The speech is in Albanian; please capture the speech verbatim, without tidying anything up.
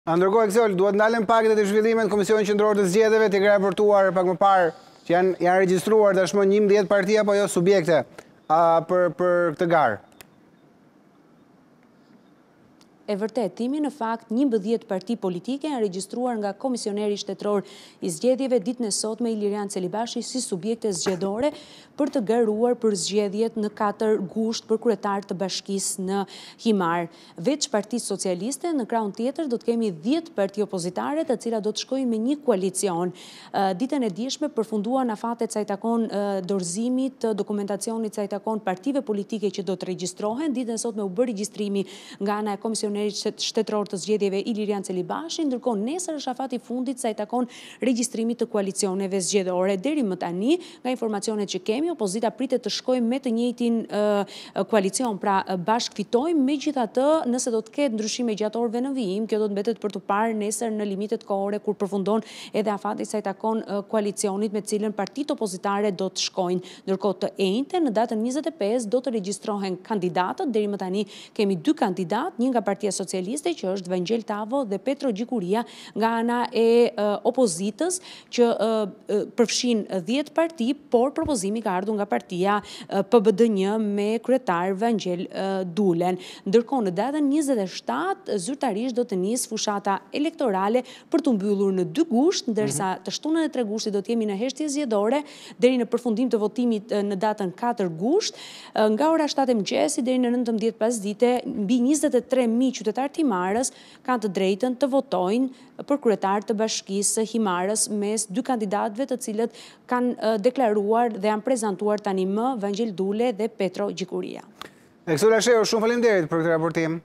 Ndërkohë, Eksol, duhet ndalen pakët e të zhvillimet në Komisionin Qendror të Zgjedhjeve të raportuar pak më parë që janë, janë regjistruar tashmë njëmbëdhjetë parti apo jo subjekte a, për, për këtë garë. E vërtetimi, në fakt, njëmbëdhjetë parti politike janë regjistruar nga Komisioneri Shtetëror i Zgjedhjeve ditën e sotme Ilirian Celibashi si subjekte zgjedhore për të garuar për zgjedhjet në katër gusht për kryetar të bashkisë në Himar. Veç Partisë Socialiste, në krahun tjetër do të kemi dhjetë parti opozitare të cilat do të shkojnë me një koalicion. Ditën e djeshme përfunduan afatet sa i takon dorëzimit të dokumentacionit sa i takon partive politike që do të regjistrohen. Ditën e sotme u bë regjistrimi nga ana e Komisionit Shtetëror të Zgjedhjeve Ilirian Celibashi, ndërkohë nesër është afati fundit sa i takon regjistrimit të koalicioneve zgjedhore. Deri më tani, nga informacionet që kemi, opozita pritet të shkojmë me të njëjtin uh, koalicion, pra uh, bashkë fitojmë, megjithatë, nëse do të ketë ndryshime gjatorëve në vijim, kjo do të mbetet për të parë nesër në limitet kohore kur përfundon edhe afati sa i takon uh, koalicionit me cilën partitë opozitare do të shkojnë. Ndërkohë të enjte, në datën njëzet e pesë do të regjistrohen kandidatët. Deri më tani kemi dy kandidat, një nga Partia Socialiste që është Vangel Tavo dhe Petro Gjikuria nga ana e uh, opozitës që uh, përfshin dhjetë parti, por propozimi ka ardhur nga partia uh, P B D një me kryetar Vangel uh, Dulen. Ndërkohë në datën njëzet e shtatë zyrtarisht do të nisë fushata elektorale për të mbyllur në dy gusht, ndërsa mm -hmm. të shtunën e tre gushtit do të jemi në heshtje zgjedhore deri në përfundim të votimit uh, në datën katër gusht, uh, nga ora shtatë e mëngjesit deri në nëntëmbëdhjetë pasdite, mbi njëzet e tre mijë qytetarë të Himarës kanë të drejtën të votojnë për kryetar të bashkisë së Himarës mes dy kandidatëve të cilët kanë uh, deklaruar dhe janë prezantuar tani më Vangel Dule dhe Petro Gjikuria. Eksol Asheu, shumë faleminderit për këtë raportim.